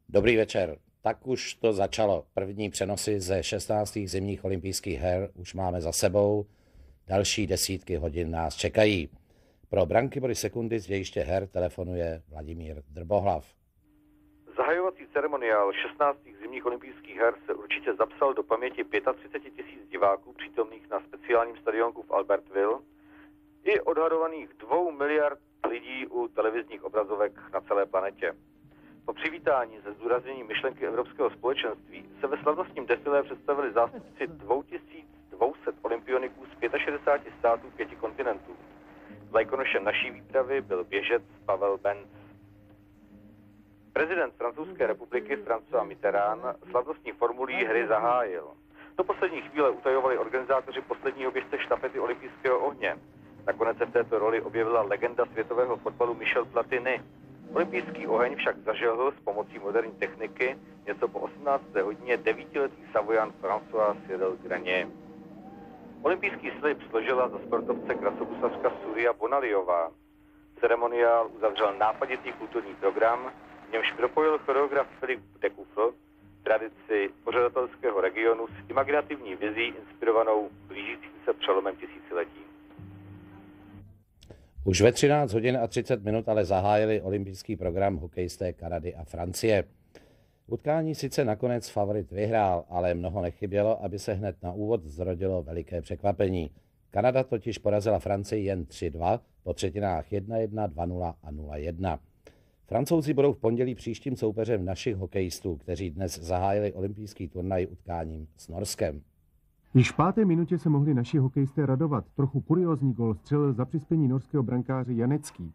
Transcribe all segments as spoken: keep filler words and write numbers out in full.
Dobrý večer. Tak už to začalo. První přenosy ze šestnáctých zimních olympijských her už máme za sebou. Další desítky hodin nás čekají. Pro branky body sekundy z dějiště her telefonuje Vladimír Drbohlav. Zahajovací ceremoniál šestnáctých zimních olympijských her se určitě zapsal do paměti třicet pět tisíc diváků přítomných na speciálním stadionku v Albertville i odhadovaných dvou miliard lidí u televizních obrazovek na celé planetě. Po přivítání ze zdůraznění myšlenky Evropského společenství se ve slavnostním defilé představili zástupci dvě stě dvacet olympioniků z šedesáti pěti států pěti kontinentů. Vlajkonošem naší výpravy byl běžec Pavel Benz. Prezident Francouzské republiky François Mitterrand slavnostní formulí hry zahájil. Do poslední chvíle utajovali organizátoři posledního běžce štafety olympijského ohně. Nakonec se v této roli objevila legenda světového fotbalu Michel Platini. Olympijský oheň však zažehl s pomocí moderní techniky něco po osmnácté hodině devítiletý Savoyan François Cyril Grenier. Olympijský slib složila za sportovce krasobusařka Surya Bonaliová. Ceremoniál uzavřel nápaditý kulturní program, v němž propojil choreograf Philippe Decoufle tradici pořadatelského regionu s imaginativní vizí inspirovanou blížícím se přelomem tisíciletí. Už ve třináct hodin a třicet minut ale zahájili olympijský program hokejisté Kanady a Francie. Utkání sice nakonec favorit vyhrál, ale mnoho nechybělo, aby se hned na úvod zrodilo veliké překvapení. Kanada totiž porazila Francii jen tři dva, po třetinách jedna jedna, dva nula a nula jedna. Francouzi budou v pondělí příštím soupeřem našich hokejistů, kteří dnes zahájili olympijský turnaj utkáním s Norskem. Již v páté minutě se mohli naši hokejisté radovat. Trochu kuriózní gól střelil za přispění norského brankáře Janecký.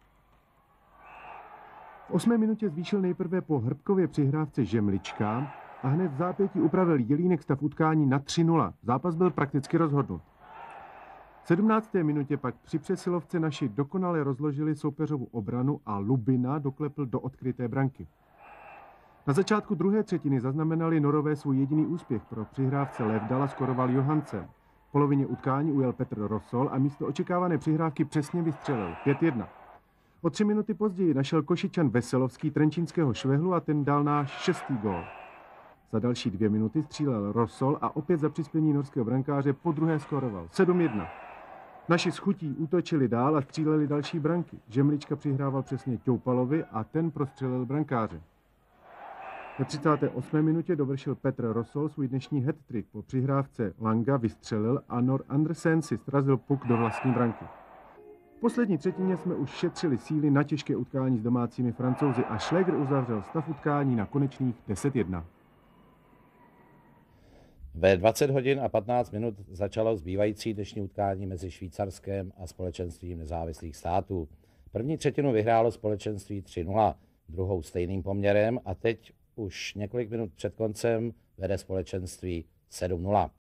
V osmé minutě zvýšil nejprve po Hrbkově přihrávce Žemlička a hned v zápětí upravil Jelínek stav utkání na tři nula. Zápas byl prakticky rozhodnut. V sedmnácté minutě pak při přesilovce naši dokonale rozložili soupeřovu obranu a Lubina doklepl do odkryté branky. Na začátku druhé třetiny zaznamenali Norové svůj jediný úspěch. Pro přihrávce Levdala skoroval Johansen. V polovině utkání ujel Petr Rosol a místo očekávané přihrávky přesně vystřelil pět jedna. O tři minuty později našel Košičan Veselovský trenčínského Švehlu a ten dal náš šestý gól. Za další dvě minuty střílel Rosol a opět za přispění norského brankáře podruhé skoroval sedm jedna. Naši schutí útočili dál a stříleli další branky. Žemlička přihrával přesně Ťoupalovi a ten prostřelil brankáře. Ve třicáté osmé minutě dovršil Petr Rosol svůj dnešní hat-trick. Po přihrávce Langa vystřelil a Nor Andersen si strazil puk do vlastní branky. V poslední třetině jsme už šetřili síly na těžké utkání s domácími Francouzi a Schläger uzavřel stav utkání na konečných deset jedna. Ve dvacet hodin a patnáct minut začalo zbývající dnešní utkání mezi Švýcarskem a Společenstvím nezávislých států. První třetinu vyhrálo Společenství tři nula, druhou stejným poměrem a teď už několik minut před koncem vede Společenství sedm nula.